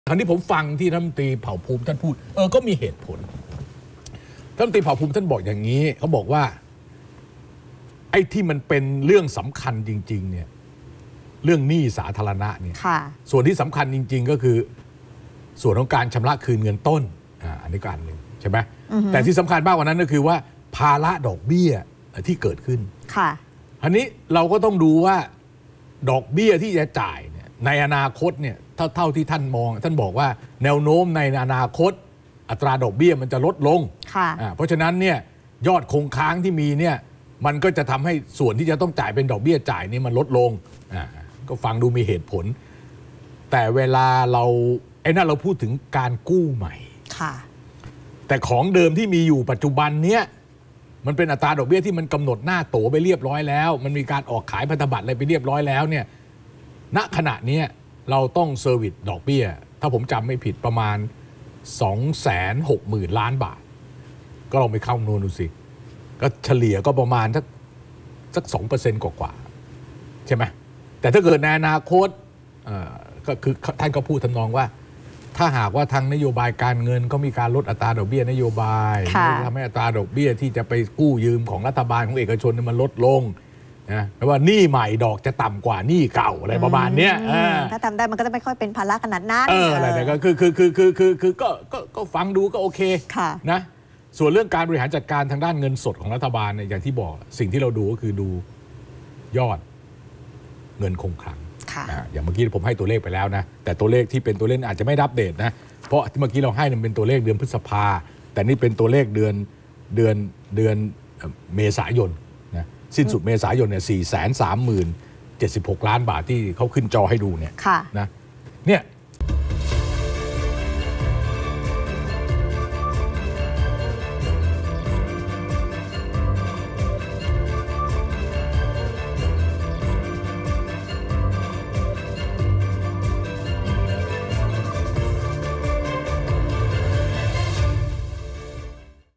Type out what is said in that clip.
ครั้งที่ผมฟังที่รัฐมนตรีเผ่าภูมิท่านพูดก็มีเหตุผลรัฐมนตรีเผ่าภูมิท่านบอกอย่างนี้เขาบอกว่าไอ้ที่มันเป็นเรื่องสำคัญจริงๆเนี่ยเรื่องหนี้สาธารณะเนี่ยส่วนที่สำคัญจริงๆก็คือส่วนของการชำระคืนเงินต้นอันนี้ก็อันหนึ่งใช่ไหมแต่ที่สำคัญมากกว่านั้นก็คือว่าภาระดอกเบี้ยที่เกิดขึ้นอันนี้เราก็ต้องดูว่าดอกเบี้ยที่จะจ่ายเนี่ยในอนาคตเนี่ยเท่าที่ท่านมองท่านบอกว่าแนวโน้มในอนาคตอัตราดอกเบี้ยมันจะลดลงเพราะฉะนั้นเนี่ยยอดคงค้างที่มีเนี่ยมันก็จะทำให้ส่วนที่จะต้องจ่ายเป็นดอกเบี้ยจ่ายนี่มันลดลงก็ฟังดูมีเหตุผลแต่เวลาเรานั่นเราพูดถึงการกู้ใหม่แต่ของเดิมที่มีอยู่ปัจจุบันเนี้ยมันเป็นอัตราดอกเบี้ยที่มันกำหนดหน้าโตไปเรียบร้อยแล้วมันมีการออกขายพันธบัตรอะไรไปเรียบร้อยแล้วเนี่ยณขณะนี้เราต้องเซอร์วิสดอกเบี้ยถ้าผมจำไม่ผิดประมาณ 260,000 ล้านบาทก็ลองไปเข้าคำนวณดูสิก็เฉลี่ยก็ประมาณสัก 2% กว่าใช่ไหมแต่ถ้าเกิดในอนาคตก็คือท่านก็พูดทำนองว่าถ้าหากว่าทางนโยบายการเงินก็มีการลดอัตราดอกเบี้ยนโยบายทำให้อัตราดอกเบี้ยที่จะไปกู้ยืมของรัฐบาลของเอกชนมันลดลงนะแปลว่าหนี้ใหม่ดอกจะต่ำกว่าหนี้เก่าอะไรประมาณเนี้ยถ้าทำได้มันก็จะไม่ค่อยเป็นภาระขนาดนั้นอะไรเนี่ยก็คือก็ฟังดูก็โอเคนะส่วนเรื่องการบริหารจัดการทางด้านเงินสดของรัฐบาลเนี่ยอย่างที่บอกสิ่งที่เราดูก็คือดูยอดเงินคงคลังอย่างเมื่อกี้ผมให้ตัวเลขไปแล้วนะแต่ตัวเลขที่เป็นตัวเลขอาจจะไม่อัปเดตนะเพราะเมื่อกี้เราให้เป็นตัวเลขเดือนพฤษภาแต่นี่เป็นตัวเลขเดือนเมษายนนะสิ้นสุดเมษายนเนี่ย430,076 ล้านบาทที่เขาขึ้นจอให้ดูเนี่ยนะเนี่ย